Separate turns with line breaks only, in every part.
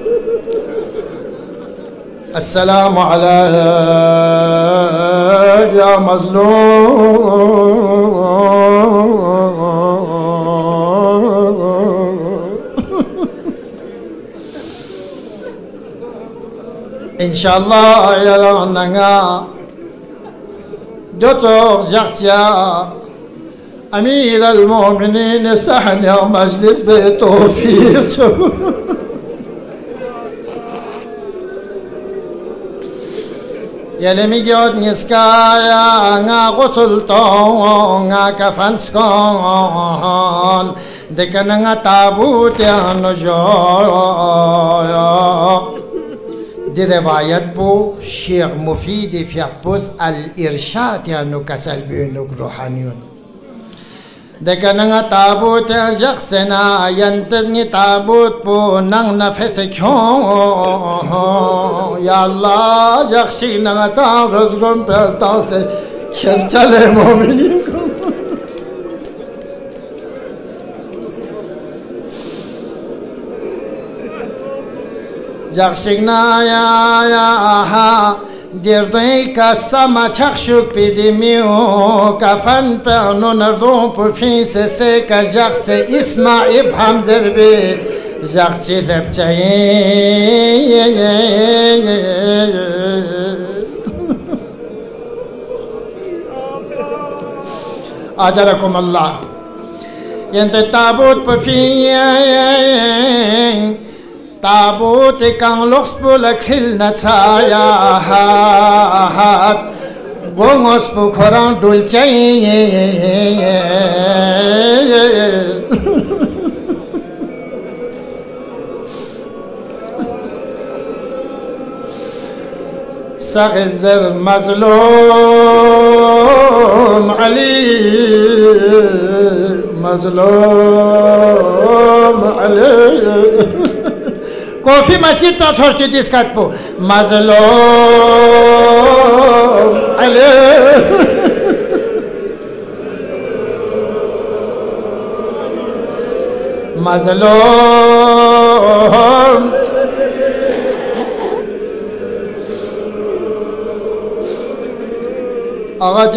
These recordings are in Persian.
السلام عليك يا مظلوم. İnşallah yalanına دوتوغ زختيار أمير المؤمنين سحن مجلس بتوفيق. يلي ميجود نسكايا نا غسلتون نا كفنسكون دكنا تابوت يا نجار. دي روايات بو شيخ مفيد في عبوس الإرشاد يانو كسل بينوك روحانيون. دكنا تابوت جخسنا ينتزني تابوت بو نang نفسكون. يا الله جخشينا تا رزقم بلتاس كرچل مؤمنين. جخشینا یا ها دیردوی کاسما چخشوک پیدیمیو کفن پانو نردون پفینس سه که جخس اسما افهم زربی جخشی لبچایی. آجرکم الله. ینت تابوت پفین تابوت کان لخص بولکل نتایات گونگوس بخوران دولچایی. سغزر مظلوم علی مظلوم علی. کوفی مسجد پر سرچ دیسکت پو مظلوم علی مظلوم. آقا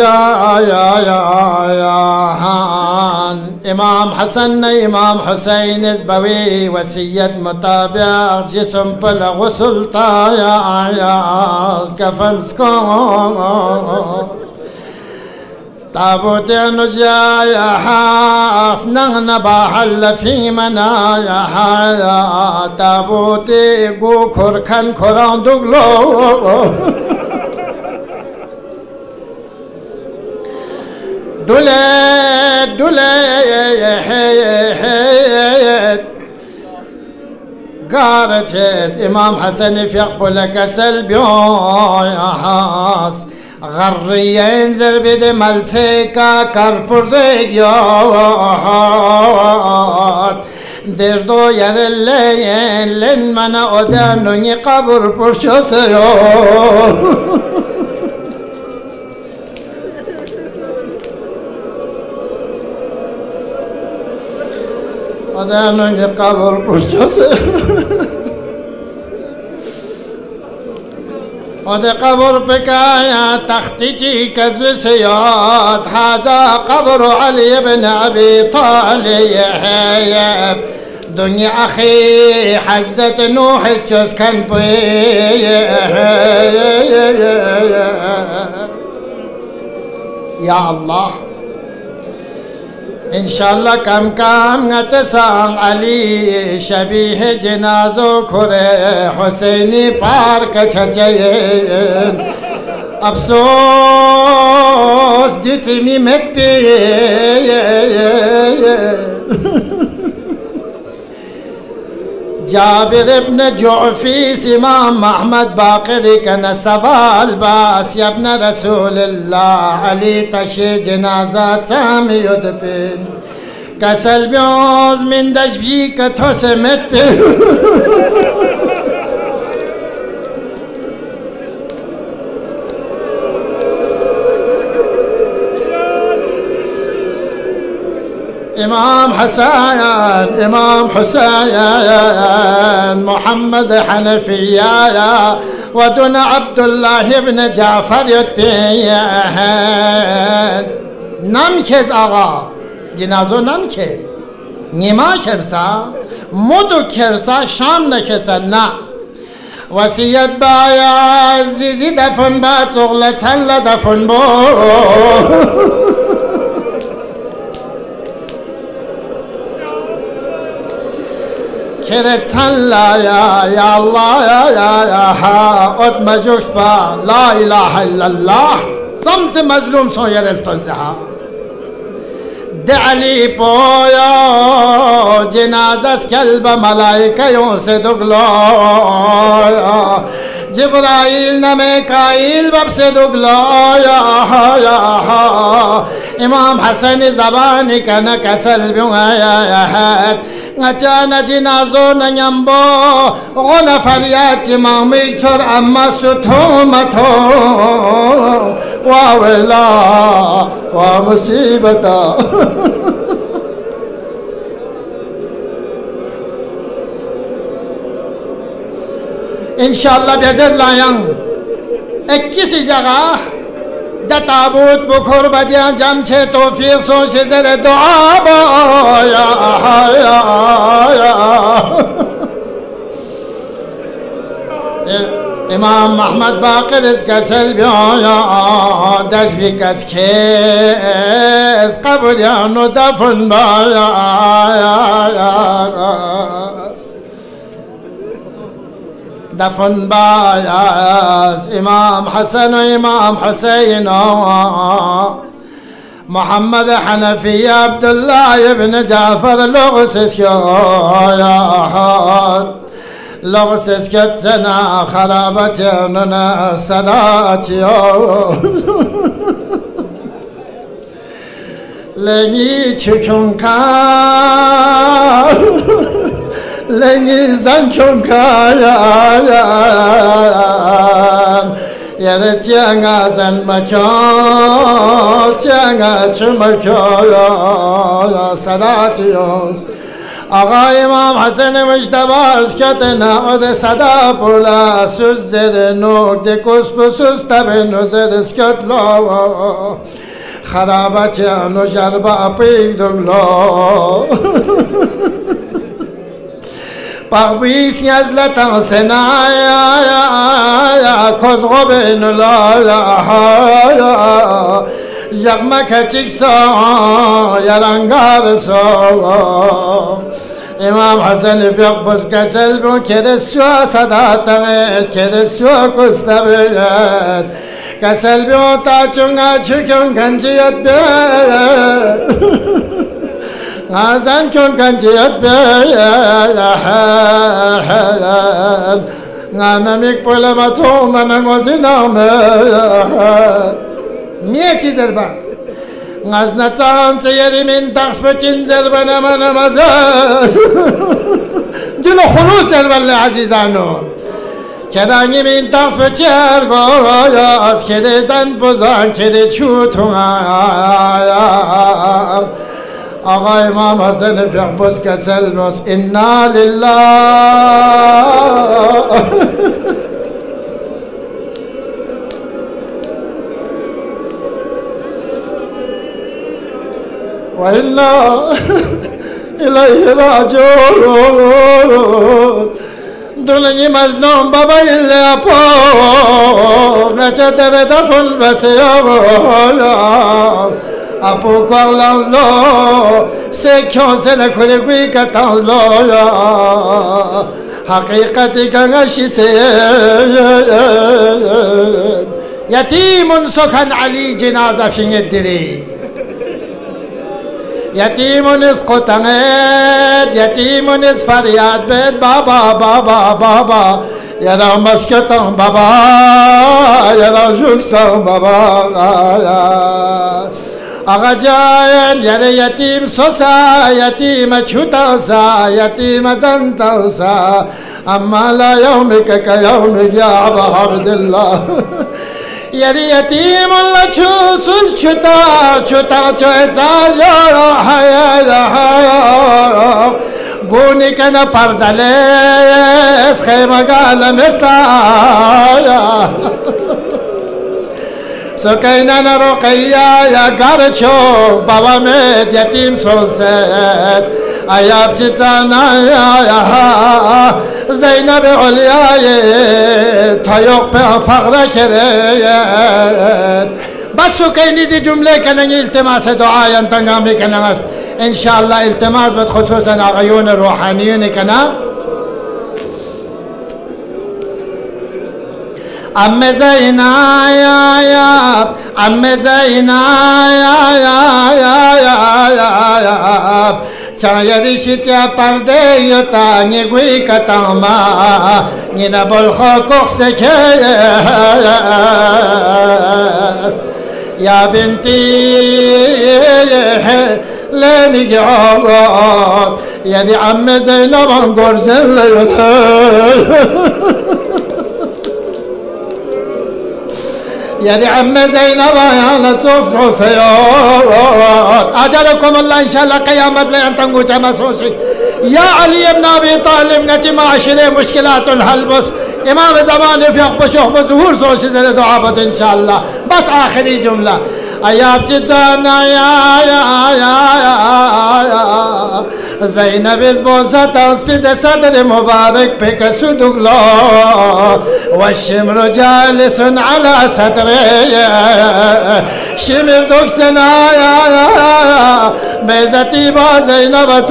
جایان امام حسن امام حسین ازبوی وسیعت مطابق جسم پر غسل تایاز کفنس کن تابوت نجایا حاس نغن باحل فی منایا تابوت گو کرکن کران دگلو دولت دولت قارت امام حسن في قبلك سلبياس غريين زربد ملسكا كربرديات دردو يرلين لن من أدنني قبر برشوسيو أدنني قبر برشوسيو ود قبر بكايا تختجي كذب سياد هذا قبر علي بن أبي طالب دنيا أخي حزدة نوح الجوز كان بي يا الله إن شاء الله كم كم نتسان علي شبيه جنازو كره حسيني بارك چچين أفسوس ديتمي مت بي جابر ابن جعفيس إمام أحمد باقر كان سوال باس يا ابن رسول الله علي تشي جنازة سامي يدفن كسل بيوز من دجبي كتوسمت بي امام حسن امام حسين محمد حنفیه و دون عبدالله ابن جعفر یتبین نمکز آقا جنازو نمکز نیما کرسا مدو کرسا شام نکرسا نه وصیت بای عزیزی دفن با تغلتن دفن با کرتن لا یا الله یا ها ات مجوکس با لا اله الا الله زمز مظلوم سویر التزدها دعلی پویا جنازه کلب ملائکه یون سے دگلایا جبرائیل نه میکائیل بب سے دگلایا امام حسن زبانی کنه کسل بیویت نچان جنازو ننیمبو غن فریاد چما میکسر اما ستومتو واولا و مصیبتا انشاءاللہ بیزر لائیں 21 جگہ دا تابوت بخور بدیاں جم چھے توفیق سو شزر دعا بایا امام محمد باقر اس کسل بیایا دش بھی کس کھیس قبریانو دفن بایا دفن باياس امام حسن وامام حسين محمد حنفي عبد الله بن جعفر لغسس لغسس كتنا خرابتنا سداتي لني چكون كان لنی زن چون کایم یه چنگا زن مکان چنگا چون مکان صدا چیوز آقا امام حسن مجتباز کتنا اد صدا پولا سوز زر نوک ده کسب سوز تب نوزر اسکت لا خرابت نو جربا پیگ دگلا پاقبیس یزلتا سنایا کزغو بین لایا جغمک چکسا یرنگار سا امام حسن فیق بس کسل بون کرسوا صداتا کرسوا کستا بید کسل بون تا چونگا چکن کنجیت بید غازن کن کنجیت بیاد غانمیک پولمتو منگوزی نامه میه چی زربا غازن چان سیری من تقص بچین زربا نمازه دلو خلوص زربا عزیزانو کرانگی من تقص بچیر گویاز کده زن بزن کده چوتون آقا امام حسن فیق بس کسل بس انا لله و انا الیه راجعون دلنی مظلوم بابا الا پا نچه تر دفن بسیار اپو کارلانزلو سکیان سنه کنگوی کتانزلو حقیقتی کنگشی سید یتیم سکن علی جنازه فینگ دیری یتیم از قطنت یتیم از فریاد بید بابا بابا بابا یرا مسکتان بابا یرا جوکسان بابا آقا جان یره یتیم سوسا یتیم چوتاسا یتیم زنتاسا اما لا یومک که یومک یا ابا عبدالله یری یتیم الله چوسوس چوتا گونی کنا پردلس خیمگال مشتایا سکینه نروقیا یا گرچو بابا مید یتیم سوست ایاب چیزانا زینب علیای تایوق به فقر کرد بس سکینی دی جمله کننگی التماس دعایم تنگامی کننگ است انشاءالله التماس بد خصوصا آقایون روحانیون کنا ام زینا یا ام زینا یا چایریشتیا پرده یتا نیگوی کتاما نینا بلخو کخسکیس یا بنتی لنی عوض یعنی عم زینب انگرزن يعني عم زينب يا تصو سيوت أجلكم الله إن شاء الله قيامة لا ينتنقو جمسوسي يا علي بن أبي طالب نتي معاشرة مشكلات الهلبس إمام زمان في أقبشوه بظهور سوشي زي دعاء بس إن شاء الله بس آخري جملة أياب جزانا يا زينب بوسة تنسبد صدر مبارك بك سدوغلا والشمر جالس على صدره شمر دوكسنا بيزتي با زينب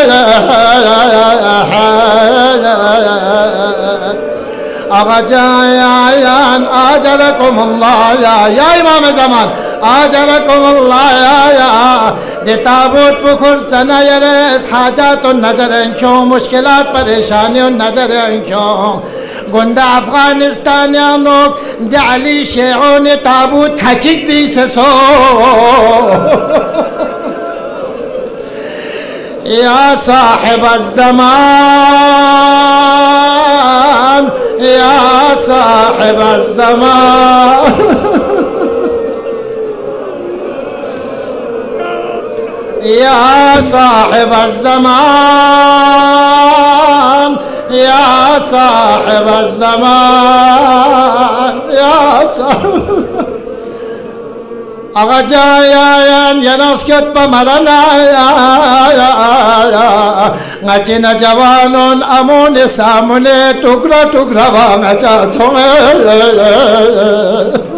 أغجايان أجلكم الله يا إمام زمان أجلكم الله يا دي تابوت بخور سنا يرس حاجات النظر انكم مشكلات پریشانی النظر انكم گنده افغانستانیانو دی علی شیعون تابوت کچک بیسسو يا صاحب الزمان يا صاحب الزمان يا صاحب الزمان يا صاحب الزمان يا صاحب آقا جایان یه نسکت بمرنا ngachi na jawanon amone samone tukra tukra banga cha thome